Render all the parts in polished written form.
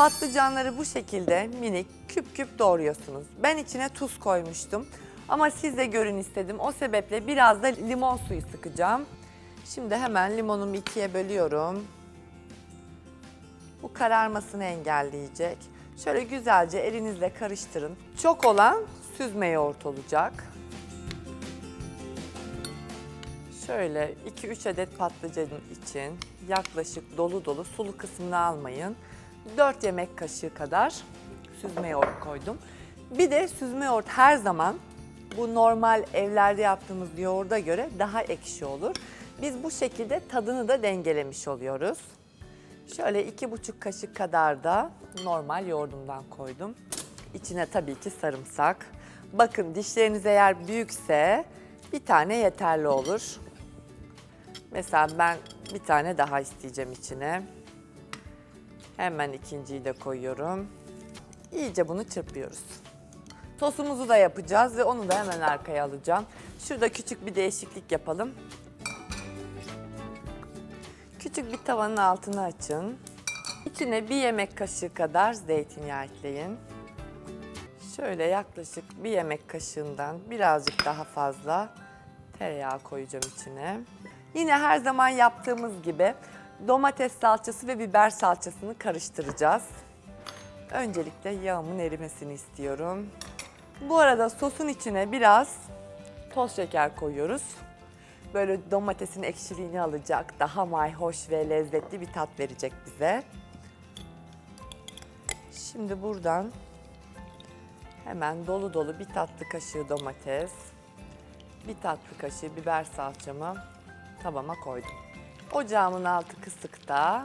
Patlıcanları bu şekilde minik küp küp doğruyorsunuz. Ben içine tuz koymuştum ama siz de görün istedim. O sebeple biraz da limon suyu sıkacağım. Şimdi hemen limonumu ikiye bölüyorum. Bu kararmasını engelleyecek. Şöyle güzelce elinizle karıştırın. Çok olan süzme yoğurt olacak. Şöyle 2-3 adet patlıcanın için yaklaşık dolu dolu, sulu kısmını almayın. 4 yemek kaşığı kadar süzme yoğurt koydum. Bir de süzme yoğurt her zaman bu normal evlerde yaptığımız yoğurda göre daha ekşi olur. Biz bu şekilde tadını da dengelemiş oluyoruz. Şöyle 2,5 kaşık kadar da normal yoğurdumdan koydum. İçine tabii ki sarımsak. Bakın dişleriniz eğer büyükse bir tane yeterli olur. Mesela ben bir tane daha isteyeceğim içine. Hemen ikinciyi de koyuyorum. İyice bunu çırpıyoruz. Sosumuzu da yapacağız ve onu da hemen arkaya alacağım. Şurada küçük bir değişiklik yapalım. Küçük bir tavanın altını açın. İçine 1 yemek kaşığı kadar zeytinyağı ekleyin. Şöyle yaklaşık 1 yemek kaşığından birazcık daha fazla tereyağı koyacağım içine. Yine her zaman yaptığımız gibi domates salçası ve biber salçasını karıştıracağız. Öncelikle yağımın erimesini istiyorum. Bu arada sosun içine biraz toz şeker koyuyoruz. Böyle domatesin ekşiliğini alacak, daha mayhoş ve lezzetli bir tat verecek bize. Şimdi buradan hemen dolu dolu 1 tatlı kaşığı domates, 1 tatlı kaşığı biber salçamı tavama koydum. Ocağımın altı kısıkta.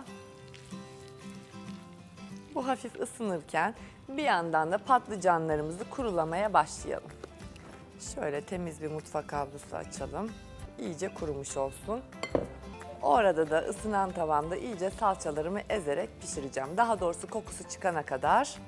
Bu hafif ısınırken bir yandan da patlıcanlarımızı kurulamaya başlayalım. Şöyle temiz bir mutfak havlusu açalım. İyice kurumuş olsun. O arada da ısınan tavamda iyice salçalarımı ezerek pişireceğim. Daha doğrusu kokusu çıkana kadar.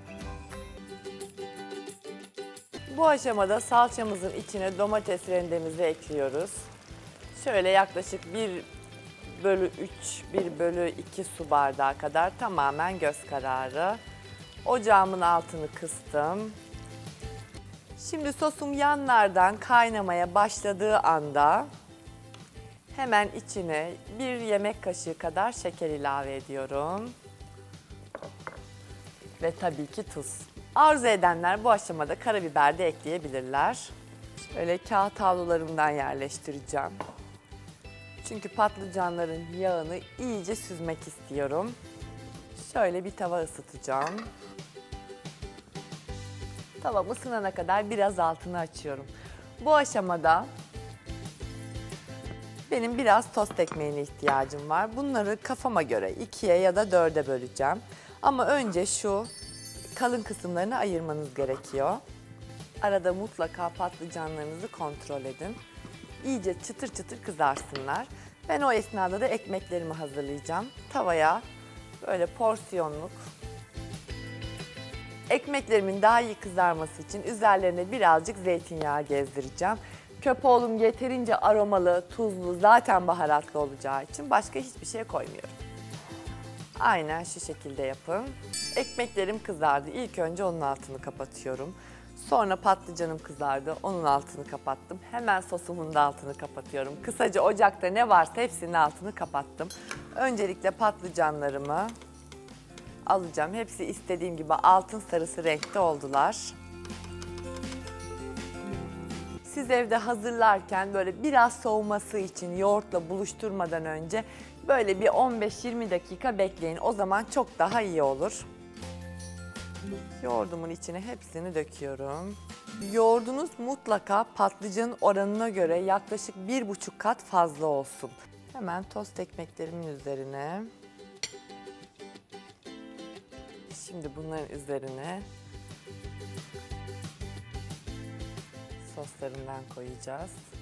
Bu aşamada salçamızın içine domates rendemizi ekliyoruz. Şöyle yaklaşık 1/3, 1/2 su bardağı kadar tamamen göz kararı. Ocağımın altını kıstım. Şimdi sosum yanlardan kaynamaya başladığı anda hemen içine 1 yemek kaşığı kadar şeker ilave ediyorum. Ve tabii ki tuz. Arzu edenler bu aşamada karabiber de ekleyebilirler. Şöyle kağıt havlularımdan yerleştireceğim. Çünkü patlıcanların yağını iyice süzmek istiyorum. Şöyle bir tava ısıtacağım. Tavam ısınana kadar biraz altını açıyorum. Bu aşamada benim biraz tost ekmeğine ihtiyacım var. Bunları kafama göre 2'ye ya da 4'e böleceğim. Ama önce şu kalın kısımlarını ayırmanız gerekiyor. Arada mutlaka patlıcanlarınızı kontrol edin. İyice çıtır çıtır kızarsınlar. Ben o esnada da ekmeklerimi hazırlayacağım. Tavaya böyle porsiyonluk ekmeklerimin daha iyi kızarması için üzerlerine birazcık zeytinyağı gezdireceğim. Köpoğlum yeterince aromalı, tuzlu, zaten baharatlı olacağı için başka hiçbir şey koymuyorum. Aynen şu şekilde yapın. Ekmeklerim kızardı. İlk önce onun altını kapatıyorum. Sonra patlıcanım kızardı. Onun altını kapattım. Hemen sosumun da altını kapatıyorum. Kısaca ocakta ne varsa hepsinin altını kapattım. Öncelikle patlıcanlarımı alacağım. Hepsi istediğim gibi altın sarısı renkte oldular. Siz evde hazırlarken böyle biraz soğuması için yoğurtla buluşturmadan önce böyle bir 15-20 dakika bekleyin. O zaman çok daha iyi olur. Yoğurdumun içine hepsini döküyorum. Yoğurdunuz mutlaka patlıcanın oranına göre yaklaşık 1,5 kat fazla olsun. Hemen tost ekmeklerimin üzerine. Şimdi bunların üzerine soslarından koyacağız.